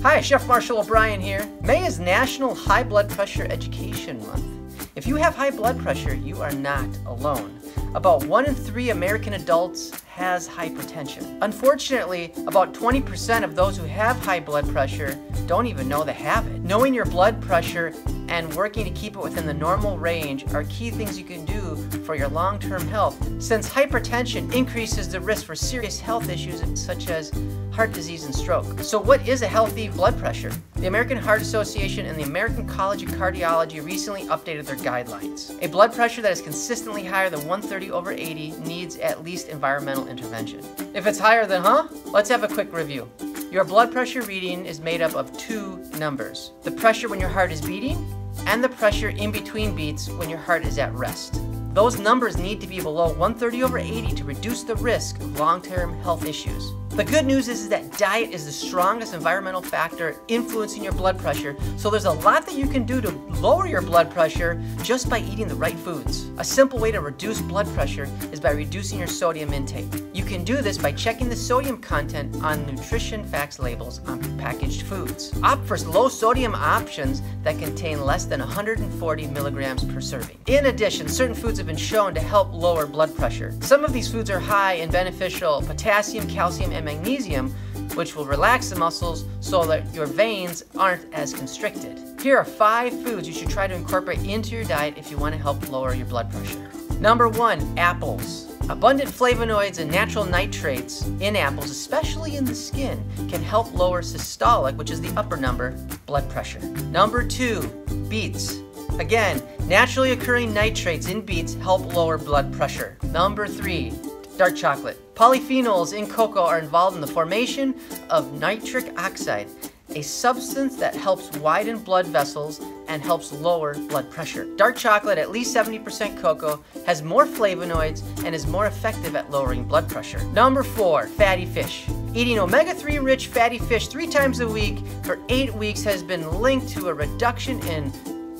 Hi, Chef Marshall O'Brien here. May is National High Blood Pressure Education Month. If you have high blood pressure, you are not alone. About 1 in 3 American adults has hypertension. Unfortunately, about 20% of those who have high blood pressure don't even know they have it. Knowing your blood pressure and working to keep it within the normal range are key things you can do for your long-term health, since hypertension increases the risk for serious health issues such as heart disease and stroke. So what is a healthy blood pressure? The American Heart Association and the American College of Cardiology recently updated their guidelines. A blood pressure that is consistently higher than 130/80 needs at least environmental intervention. If it's higher than, let's have a quick review. Your blood pressure reading is made up of 2 numbers: the pressure when your heart is beating and the pressure in between beats when your heart is at rest. Those numbers need to be below 130/80 to reduce the risk of long-term health issues. The good news is that diet is the strongest environmental factor influencing your blood pressure, so there's a lot that you can do to lower your blood pressure just by eating the right foods. A simple way to reduce blood pressure is by reducing your sodium intake. You can do this by checking the sodium content on nutrition facts labels on packaged foods. Opt for low sodium options that contain less than 140 milligrams per serving. In addition, certain foods have been shown to help lower blood pressure. Some of these foods are high in beneficial potassium, calcium, and magnesium, which will relax the muscles so that your veins aren't as constricted. Here are 5 foods you should try to incorporate into your diet if you want to help lower your blood pressure. Number 1, apples. Abundant flavonoids and natural nitrates in apples, especially in the skin, can help lower systolic, which is the upper number, blood pressure. Number 2, beets. Again, naturally occurring nitrates in beets help lower blood pressure. Number 3, dark chocolate. Polyphenols in cocoa are involved in the formation of nitric oxide, a substance that helps widen blood vessels and helps lower blood pressure. Dark chocolate, at least 70% cocoa, has more flavonoids and is more effective at lowering blood pressure. Number 4, fatty fish. Eating omega-3 rich fatty fish 3 times a week for 8 weeks has been linked to a reduction in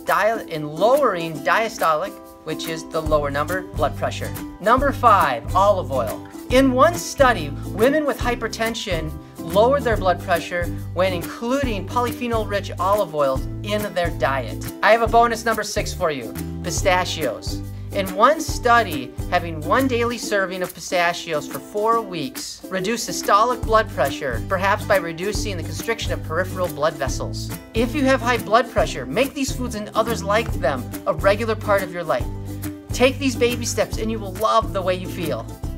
lowering diastolic, which is the lower number, blood pressure. Number 5, olive oil. In one study, women with hypertension lowered their blood pressure when including polyphenol-rich olive oils in their diet. I have a bonus number 6 for you, pistachios. In one study, having 1 daily serving of pistachios for 4 weeks reduced systolic blood pressure, perhaps by reducing the constriction of peripheral blood vessels. If you have high blood pressure, make these foods and others like them a regular part of your life. Take these baby steps and you will love the way you feel.